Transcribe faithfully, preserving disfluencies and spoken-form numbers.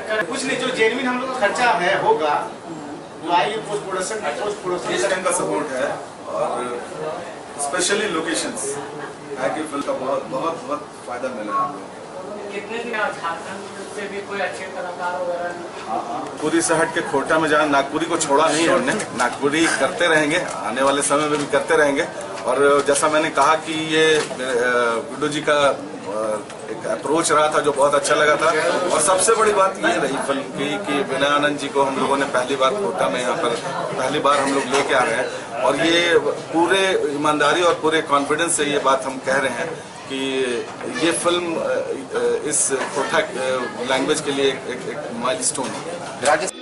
चक्कर कुछ नहीं, जो जेन्युइन हम लोग का खर्चा है होगा जो आएगी पोस्ट प्रोडक्शन पोस्ट प्रोडक्शन इस टाइम का सपोर्ट है और स्पेशली लोकेशंस आगे फिल्म का बहुत बहुत बहुत फायदा मिला है हम लोग। कितने दिन झारखंड से भी कोई अच्छे कलाकार वगैरह? पूरी से हट के खोटा में जहाँ नागपुरी को छोड़ा नहीं है हमने, नागपुरी करते रहेंगे, आने वाले समय में भी करते रहेंगे। और जैसा मैंने कहा कि ये गुड्डू जी का एक अप्रोच रहा था जो बहुत अच्छा लगा था। और सबसे बड़ी बात ये रही फिल्म की कि विनय आनंद जी को हम लोगों ने पहली बार खोटा में यहाँ पर पहली बार हम लोग लेके आ रहे हैं और ये पूरे ईमानदारी और पूरे कॉन्फिडेंस से ये बात हम कह रहे हैं कि ये फिल्म इस खोटा लैंग्वेज के लिए एक, एक, एक माइलस्टोन है।